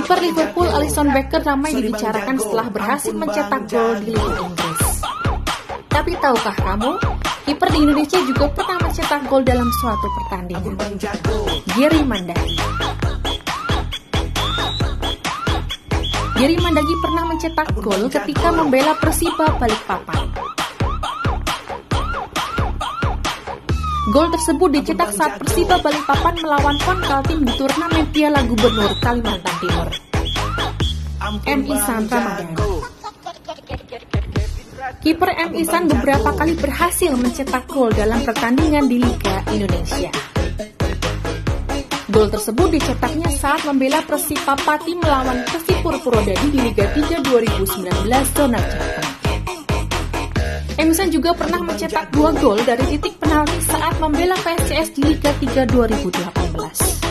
Kiper Liverpool Alisson Becker ramai dibicarakan setelah berhasil mencetak gol di Liga Inggris. Tapi tahukah kamu, kiper di Indonesia juga pernah mencetak gol dalam suatu pertandingan. Giri Mandagi. Giri Mandagi pernah mencetak gol ketika membela Persiba Balikpapan. Gol tersebut dicetak saat Persiba Balikpapan melawan Kaltim di turnamen Piala Gubernur Kalimantan Timur. M. Ihsan Ramadhani. Kiper M. Ihsan beberapa kali berhasil mencetak gol dalam pertandingan di Liga Indonesia. Gol tersebut dicetaknya saat membela Persipura Pati melawan Persipura Purwodadi di Liga 3 2019 zona Jepang. M. Ihsan juga pernah mencetak 2 gol dari titik penalti saat membela PSIS di Liga 3 2018.